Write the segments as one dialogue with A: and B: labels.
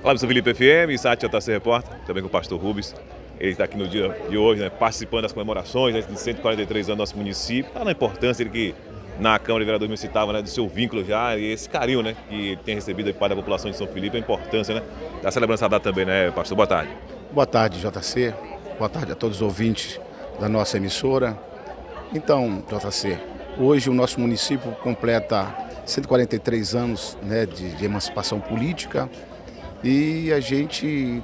A: Olá, sou Felipe FM, site JC Repórter, também com o pastor Rubens. Ele está aqui no dia de hoje, né, participando das comemorações, né, de 143 anos do nosso município. Fala na importância ele que na Câmara de Vereadores me citava, né, do seu vínculo já e esse carinho, né, que ele tem recebido da população de São Felipe, a importância, né, da celebração da data também, né, pastor? Boa tarde.
B: Boa tarde, JC. Boa tarde a todos os ouvintes da nossa emissora. Então, JC, hoje o nosso município completa 143 anos, né, de emancipação política e a gente,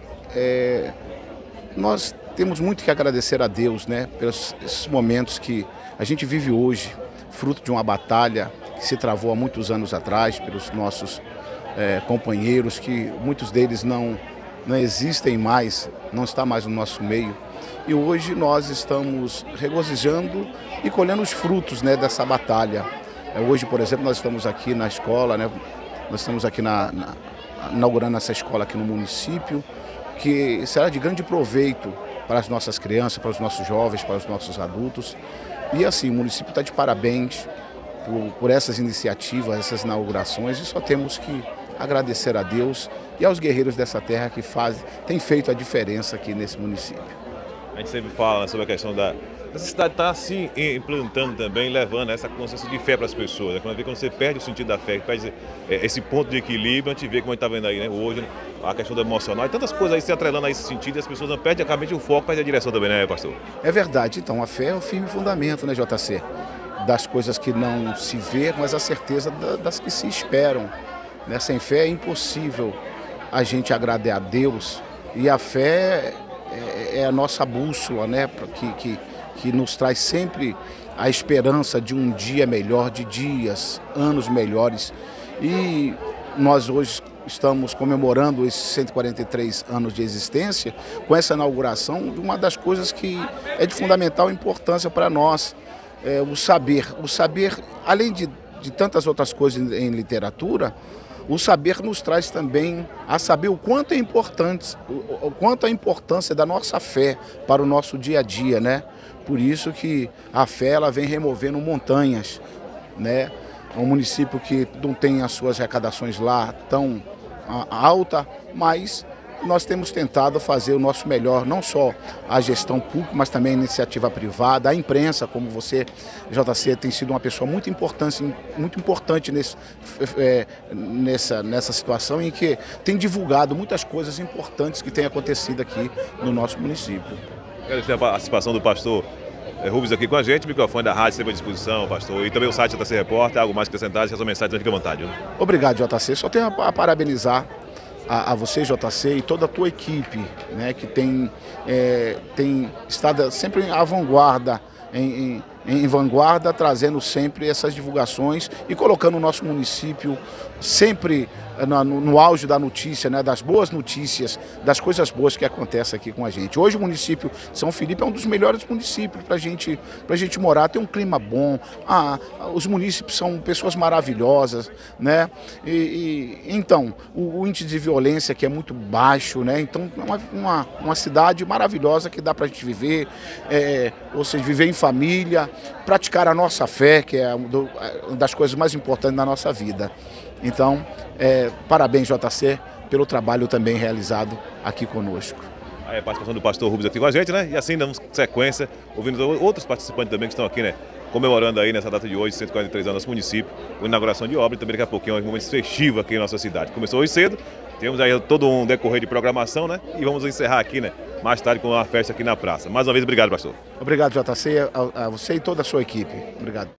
B: nós temos muito que agradecer a Deus, né, pelos esses momentos que a gente vive hoje, fruto de uma batalha que se travou há muitos anos atrás pelos nossos companheiros, que muitos deles não existem mais, não está mais no nosso meio. E hoje nós estamos regozijando e colhendo os frutos, né, dessa batalha. Hoje, por exemplo, nós estamos aqui na escola, né, nós estamos aqui inaugurando essa escola aqui no município, que será de grande proveito para as nossas crianças, para os nossos jovens, para os nossos adultos. E assim, o município está de parabéns por essas iniciativas, essas inaugurações, e só temos que agradecer a Deus e aos guerreiros dessa terra que têm feito a diferença aqui nesse município.
A: A gente sempre fala, né, sobre a questão da necessidade de estar assim implantando também, levando essa consciência de fé para as pessoas. Né? Quando você perde o sentido da fé, perde esse ponto de equilíbrio, a gente vê como a gente está vendo aí, né, hoje, né, a questão do emocional e tantas coisas aí se atrelando a esse sentido, e as pessoas não perdem o foco, perdem a direção também, né, pastor?
B: É verdade. Então, a fé é o firme fundamento, né, JC? Das coisas que não se vê, mas a certeza das que se esperam. Né? Sem fé é impossível a gente agradar a Deus, e a fé é a nossa bússola, né, que nos traz sempre a esperança de um dia melhor, de dias, anos melhores. E nós hoje estamos comemorando esses 143 anos de existência com essa inauguração de uma das coisas que é de fundamental importância para nós, o saber. O saber, além de tantas outras coisas em literatura, o saber nos traz também a saber o quanto é importante, o quanto a importância da nossa fé para o nosso dia a dia, né? Por isso que a fé ela vem removendo montanhas, né? É um município que não tem as suas arrecadações lá tão alta, mas nós temos tentado fazer o nosso melhor, não só a gestão pública, mas também a iniciativa privada, a imprensa, como você, JC, tem sido uma pessoa muito importante nessa situação, em que tem divulgado muitas coisas importantes que têm acontecido aqui no nosso município.
A: Agradecer a participação do pastor Rubens aqui com a gente, o microfone da rádio sempre à disposição, pastor, e também o site JC Repórter, algo mais que acrescentar, se a sua mensagem, fica à vontade. Viu?
B: Obrigado, JC, só tenho a parabenizar a você, JC, e toda a tua equipe, né, que tem estado sempre à vanguarda, em vanguarda, trazendo sempre essas divulgações e colocando o nosso município sempre no auge da notícia, né, das boas notícias, das coisas boas que acontecem aqui com a gente. Hoje o município de São Felipe é um dos melhores municípios para a gente morar, tem um clima bom, os munícipes são pessoas maravilhosas, né? Então, o índice de violência aqui é muito baixo, né? Então é uma cidade maravilhosa que dá para a gente viver, ou seja, viver em família, praticar a nossa fé, que é uma das coisas mais importantes da nossa vida. Então, parabéns, JC, pelo trabalho também realizado aqui conosco.
A: Aí a participação do pastor Rubens aqui com a gente, né? E assim damos sequência, ouvindo outros participantes também que estão aqui, né? Comemorando aí nessa data de hoje, 143 anos do nosso município, com inauguração de obra e também daqui a pouquinho um momento festivo aqui em nossa cidade. Começou hoje cedo, temos aí todo um decorrer de programação, né? E vamos encerrar aqui, né? Mais tarde com uma festa aqui na praça. Mais uma vez, obrigado, pastor.
B: Obrigado, JC, a você e toda a sua equipe. Obrigado.